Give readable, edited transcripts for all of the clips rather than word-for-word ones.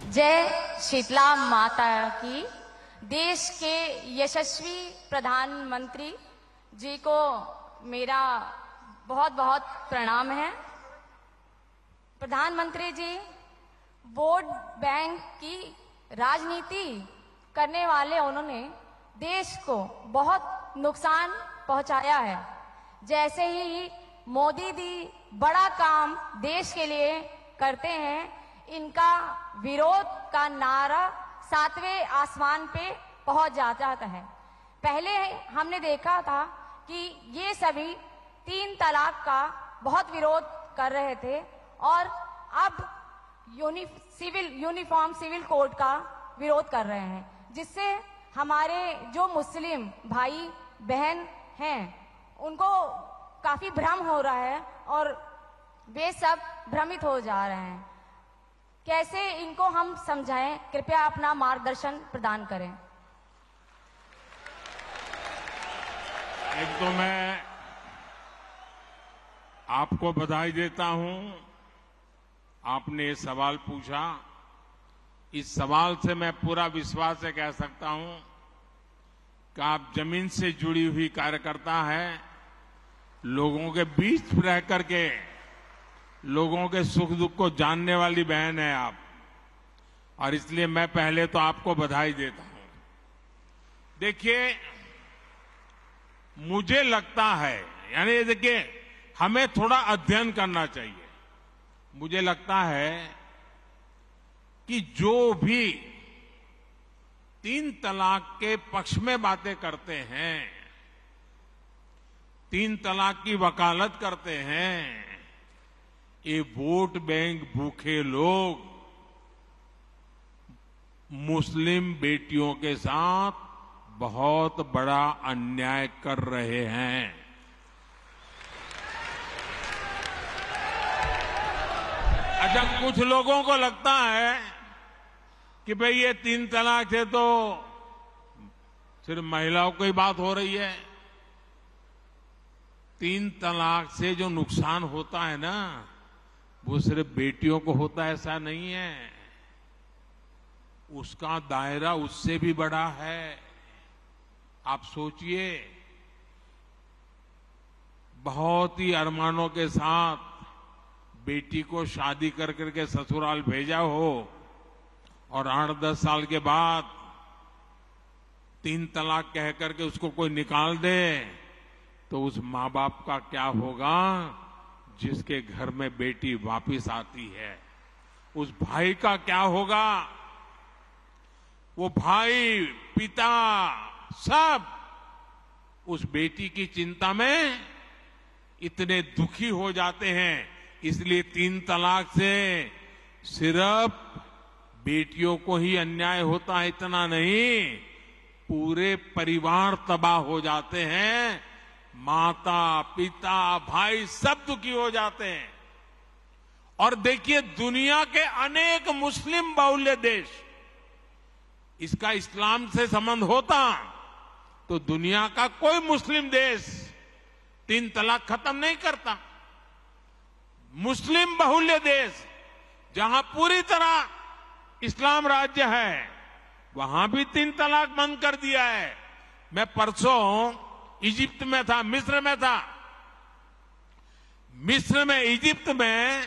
जय शीतला माता की। देश के यशस्वी प्रधानमंत्री जी को मेरा बहुत बहुत प्रणाम है। प्रधानमंत्री जी वोट बैंक की राजनीति करने वाले उन्होंने देश को बहुत नुकसान पहुंचाया है। जैसे ही मोदी जी बड़ा काम देश के लिए करते हैं, इनका विरोध का नारा 7वें आसमान पे पहुंच जाता है। पहले हमने देखा था कि ये सभी 3 तलाक का बहुत विरोध कर रहे थे और अब यूनिफॉर्म सिविल कोड का विरोध कर रहे हैं, जिससे हमारे जो मुस्लिम भाई बहन हैं उनको काफी भ्रम हो रहा है और वे सब भ्रमित हो जा रहे हैं। कैसे इनको हम समझाएं? कृपया अपना मार्गदर्शन प्रदान करें। एक तो मैं आपको बधाई देता हूं, आपने ये सवाल पूछा। इस सवाल से मैं पूरा विश्वास से कह सकता हूं कि आप जमीन से जुड़ी हुई कार्यकर्ता है, लोगों के बीच रह करके लोगों के सुख दुख को जानने वाली बहन है आप, और इसलिए मैं पहले तो आपको बधाई देता हूं। देखिए, मुझे लगता है, यानी देखिए, हमें थोड़ा अध्ययन करना चाहिए। मुझे लगता है कि जो भी 3 तलाक के पक्ष में बातें करते हैं, 3 तलाक की वकालत करते हैं, ये वोट बैंक भूखे लोग मुस्लिम बेटियों के साथ बहुत बड़ा अन्याय कर रहे हैं। अच्छा, कुछ लोगों को लगता है कि भाई ये 3 तलाक से तो सिर्फ महिलाओं की बात हो रही है। 3 तलाक से जो नुकसान होता है ना, वो सिर्फ बेटियों को होता है ऐसा नहीं है, उसका दायरा उससे भी बड़ा है। आप सोचिए, बहुत ही अरमानों के साथ बेटी को शादी कर करके ससुराल भेजा हो और 8-10 साल के बाद 3 तलाक कह करके उसको कोई निकाल दे, तो उस माँ बाप का क्या होगा जिसके घर में बेटी वापिस आती है? उस भाई का क्या होगा? वो भाई, पिता, सब उस बेटी की चिंता में इतने दुखी हो जाते हैं। इसलिए 3 तलाक से सिर्फ बेटियों को ही अन्याय होता है इतना नहीं, पूरे परिवार तबाह हो जाते हैं, माता पिता भाई सब दुखी हो जाते हैं। और देखिए, दुनिया के अनेक मुस्लिम बहुल्य देश, इसका इस्लाम से संबंध होता तो दुनिया का कोई मुस्लिम देश 3 तलाक खत्म नहीं करता। मुस्लिम बहुल्य देश जहां पूरी तरह इस्लाम राज्य है, वहां भी 3 तलाक बंद कर दिया है। मैं परसों इजिप्ट में था, मिस्र में था। मिस्र में, इजिप्ट में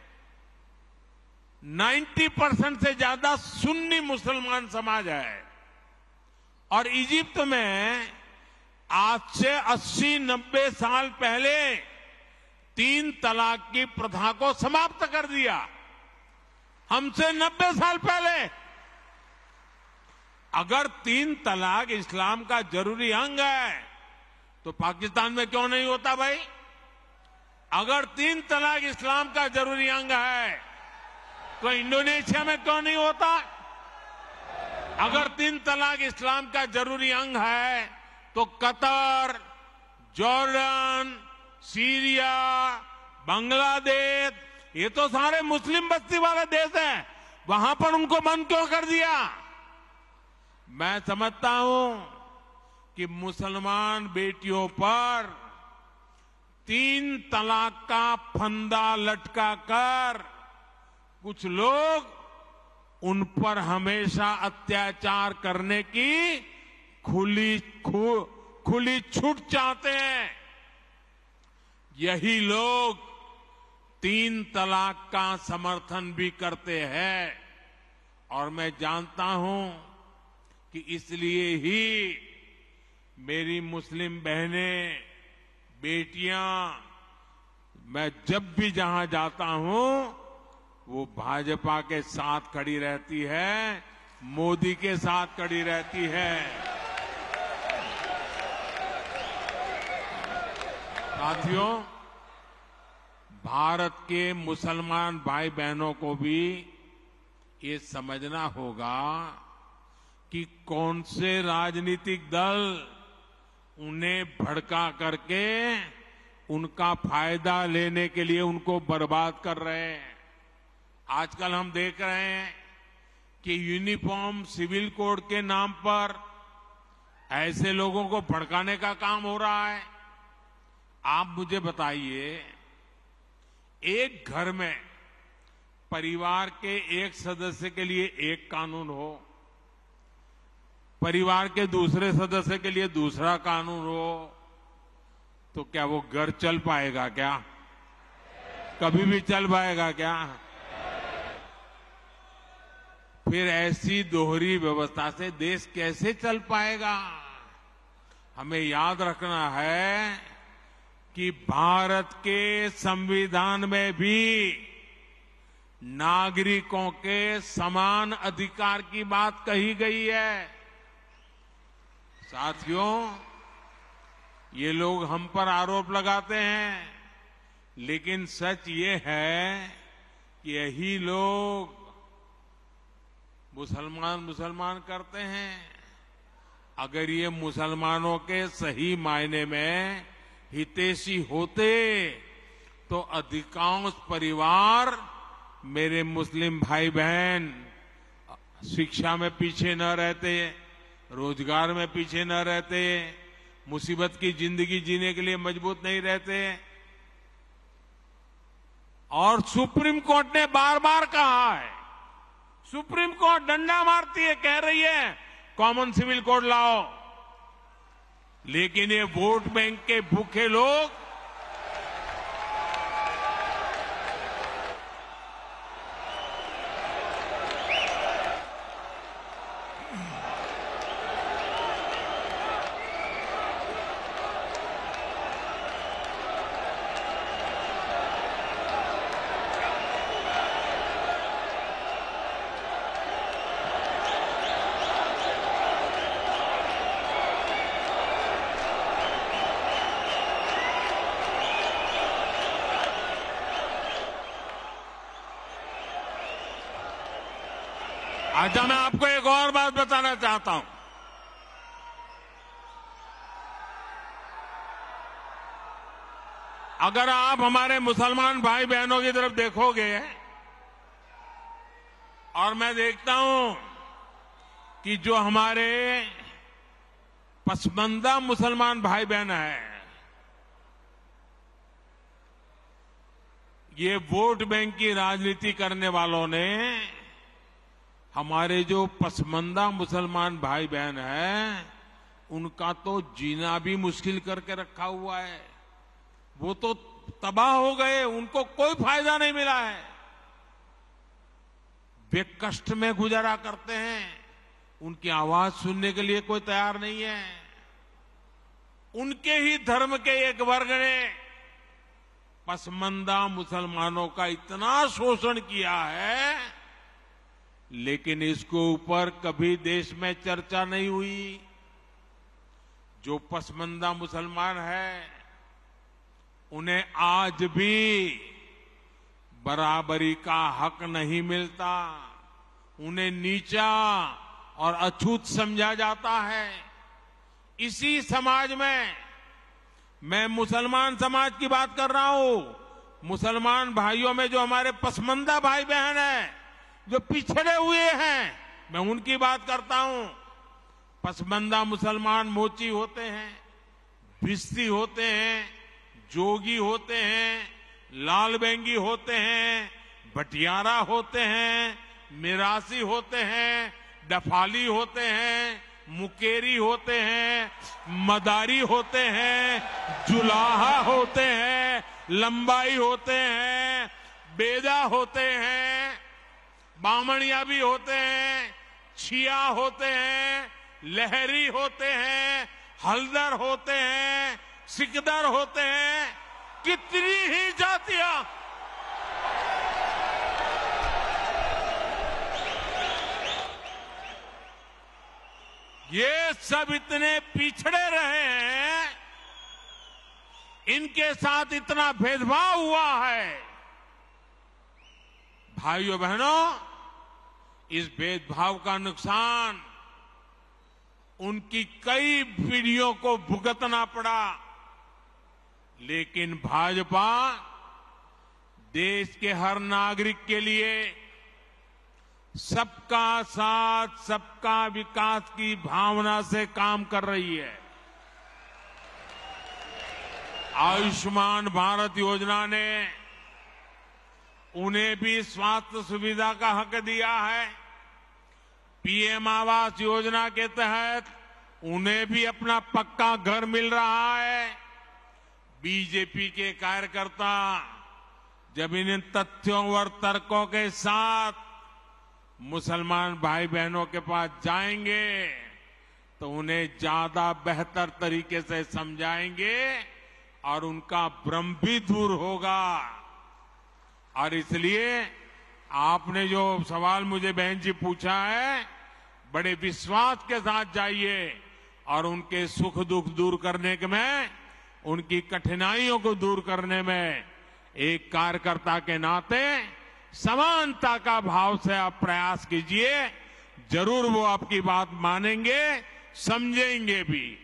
90% से ज्यादा सुन्नी मुसलमान समाज है, और इजिप्ट में आज से 80-90 साल पहले 3 तलाक की प्रथा को समाप्त कर दिया। हमसे 90 साल पहले। अगर 3 तलाक इस्लाम का जरूरी अंग है तो पाकिस्तान में क्यों नहीं होता भाई? अगर 3 तलाक इस्लाम का जरूरी अंग है तो इंडोनेशिया में क्यों नहीं होता? अगर 3 तलाक इस्लाम का जरूरी अंग है तो कतर, जॉर्डन, सीरिया, बांग्लादेश, ये तो सारे मुस्लिम बस्ती वाले देश हैं, वहां पर उनको बंद क्यों कर दिया? मैं समझता हूं कि मुसलमान बेटियों पर 3 तलाक का फंदा लटका कर कुछ लोग उन पर हमेशा अत्याचार करने की खुली छूट चाहते हैं। यही लोग 3 तलाक का समर्थन भी करते हैं और मैं जानता हूं कि इसलिए ही मेरी मुस्लिम बहनें, बेटियां, मैं जब भी जहां जाता हूं वो भाजपा के साथ खड़ी रहती है, मोदी के साथ खड़ी रहती है। साथियों, भारत के मुसलमान भाई बहनों को भी ये समझना होगा कि कौन से राजनीतिक दल उन्हें भड़का करके उनका फायदा लेने के लिए उनको बर्बाद कर रहे हैं। आजकल हम देख रहे हैं कि यूनिफॉर्म सिविल कोड के नाम पर ऐसे लोगों को भड़काने का काम हो रहा है। आप मुझे बताइए, एक घर में परिवार के एक सदस्य के लिए एक कानून हो, परिवार के दूसरे सदस्य के लिए दूसरा कानून हो, तो क्या वो घर चल पाएगा क्या? कभी भी चल पाएगा क्या? फिर ऐसी दोहरी व्यवस्था से देश कैसे चल पाएगा? हमें याद रखना है कि भारत के संविधान में भी नागरिकों के समान अधिकार की बात कही गई है। साथियों, ये लोग हम पर आरोप लगाते हैं, लेकिन सच ये है कि यही लोग मुसलमान करते हैं। अगर ये मुसलमानों के सही मायने में हितैषी होते तो अधिकांश परिवार, मेरे मुस्लिम भाई बहन, शिक्षा में पीछे न रहते, रोजगार में पीछे न रहते, मुसीबत की जिंदगी जीने के लिए मजबूत नहीं रहते। और सुप्रीम कोर्ट ने बार बार कहा है, सुप्रीम कोर्ट डंडा मारती है, कह रही है कॉमन सिविल कोड लाओ, लेकिन ये वोट बैंक के भूखे लोग अच्छा, मैं आपको एक और बात बताना चाहता हूं। अगर आप हमारे मुसलमान भाई बहनों की तरफ देखोगे और मैं देखता हूं कि जो हमारे पसमानदा मुसलमान भाई बहन हैं, ये वोट बैंक की राजनीति करने वालों ने हमारे जो पसमानदा मुसलमान भाई बहन हैं, उनका तो जीना भी मुश्किल करके रखा हुआ है। वो तो तबाह हो गए, उनको कोई फायदा नहीं मिला है। वे कष्ट में गुजारा करते हैं, उनकी आवाज सुनने के लिए कोई तैयार नहीं है। उनके ही धर्म के एक वर्ग ने पसमानदा मुसलमानों का इतना शोषण किया है, लेकिन इसके ऊपर कभी देश में चर्चा नहीं हुई। जो पसमानदा मुसलमान है, उन्हें आज भी बराबरी का हक नहीं मिलता, उन्हें नीचा और अछूत समझा जाता है। इसी समाज में मैं मुसलमान समाज की बात कर रहा हूं। मुसलमान भाइयों में जो हमारे पसमानदा भाई बहन हैं, जो पिछड़े हुए हैं, मैं उनकी बात करता हूं। पसमानदा मुसलमान मोची होते हैं, भिस्ती होते हैं, जोगी होते हैं, लाल बेंगी होते हैं, भटियारा होते हैं, मिरासी होते हैं, डफाली होते हैं, मुकेरी होते हैं, मदारी होते हैं, जुलाहा होते हैं, लंबाई होते हैं, बेदा होते हैं, बामणिया भी होते हैं, छिया होते हैं, लहरी होते हैं, हल्दर होते हैं, सिकदर होते हैं, कितनी ही जातियां। ये सब इतने पिछड़े रहे हैं, इनके साथ इतना भेदभाव हुआ है। भाइयों बहनों, इस भेदभाव का नुकसान उनकी कई पीढ़ियों को भुगतना पड़ा, लेकिन भाजपा देश के हर नागरिक के लिए सबका साथ सबका विकास की भावना से काम कर रही है। आयुष्मान भारत योजना ने उन्हें भी स्वास्थ्य सुविधा का हक दिया है। पीएम आवास योजना के तहत उन्हें भी अपना पक्का घर मिल रहा है। बीजेपी के कार्यकर्ता जब इन तथ्यों और तर्कों के साथ मुसलमान भाई बहनों के पास जाएंगे तो उन्हें ज्यादा बेहतर तरीके से समझाएंगे और उनका भ्रम भी दूर होगा। और इसलिए आपने जो सवाल मुझे बहन जी पूछा है, बड़े विश्वास के साथ जाइए और उनके सुख दुख दूर करने में, उनकी कठिनाइयों को दूर करने में एक कार्यकर्ता के नाते समानता का भाव से आप प्रयास कीजिए। जरूर वो आपकी बात मानेंगे, समझेंगे भी।